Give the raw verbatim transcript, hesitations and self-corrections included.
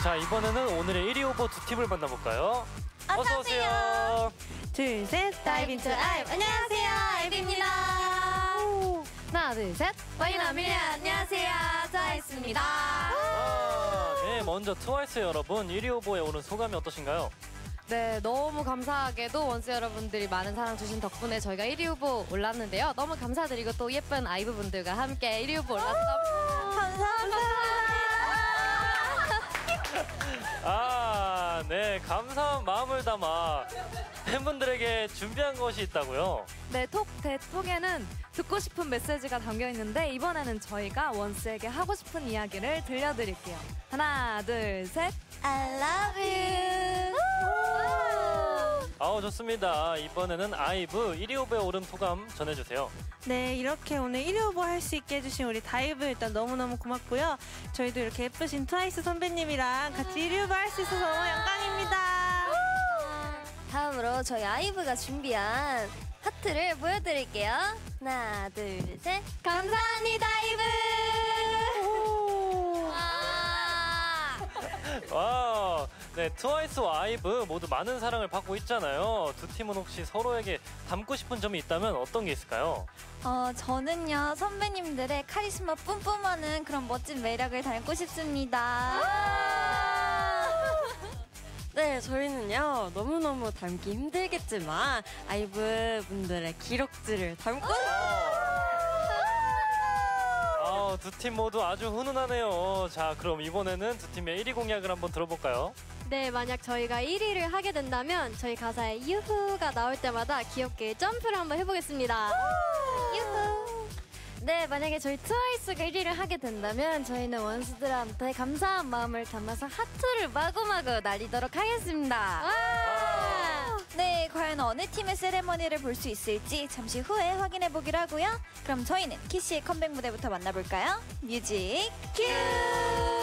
자, 이번에는 오늘의 일 위 후보 두 팀을 만나볼까요? 어서 오세요. 둘, 셋, 다이브 인투 아이브. 안녕하세요, 아이브입니다. 하나, 둘, 셋. 와이너밀리 안녕하세요, 트와이스입니다. 아, 네, 먼저 트와이스 여러분, 일 위 후보에 오른 소감이 어떠신가요? 네, 너무 감사하게도 원스 여러분들이 많은 사랑 주신 덕분에 저희가 일 위 후보 올랐는데요. 너무 감사드리고 또 예쁜 아이브 분들과 함께 일 위 후보 올라서 너무 감사합니다. 아, 네, 감사한 마음을 담아 팬분들에게 준비한 것이 있다고요? 네, 톡 대톡에는 듣고 싶은 메시지가 담겨 있는데 이번에는 저희가 원스에게 하고 싶은 이야기를 들려드릴게요. 하나, 둘, 셋. I love you. 아우, 좋습니다. 이번에는 아이브 일 위 후보에 오른 소감 전해주세요. 네, 이렇게 오늘 일 위 후보 할 수 있게 해주신 우리 다이브 일단 너무너무 고맙고요. 저희도 이렇게 예쁘신 트와이스 선배님이랑 같이 일 위 후보 할 수 있어서 너무 영광입니다. 다음으로 저희 아이브가 준비한 하트를 보여드릴게요. 하나, 둘, 셋. 감사합니다, 아이브. 와, 네, 트와이스와 아이브 모두 많은 사랑을 받고 있잖아요. 두 팀은 혹시 서로에게 담고 싶은 점이 있다면 어떤 게 있을까요? 어, 저는요, 선배님들의 카리스마 뿜뿜하는 그런 멋진 매력을 담고 싶습니다. 네, 저희는요, 너무너무 담기 힘들겠지만 아이브 분들의 기록들을 담고 아, 두 팀 모두 아주 훈훈하네요. 자, 그럼 이번에는 두 팀의 일 위 공약을 한번 들어볼까요? 네, 만약 저희가 일 위를 하게 된다면 저희 가사에 유후가 나올 때마다 귀엽게 점프를 한번 해보겠습니다. 유후. 네, 만약에 저희 트와이스가 일 위를 하게 된다면 저희는 원수들한테 감사한 마음을 담아서 하트를 마구마구 날리도록 하겠습니다. 네, 과연 어느 팀의 세레머니를 볼 수 있을지 잠시 후에 확인해 보기로 하고요. 그럼 저희는 키씨의 컴백 무대부터 만나볼까요? 뮤직 큐!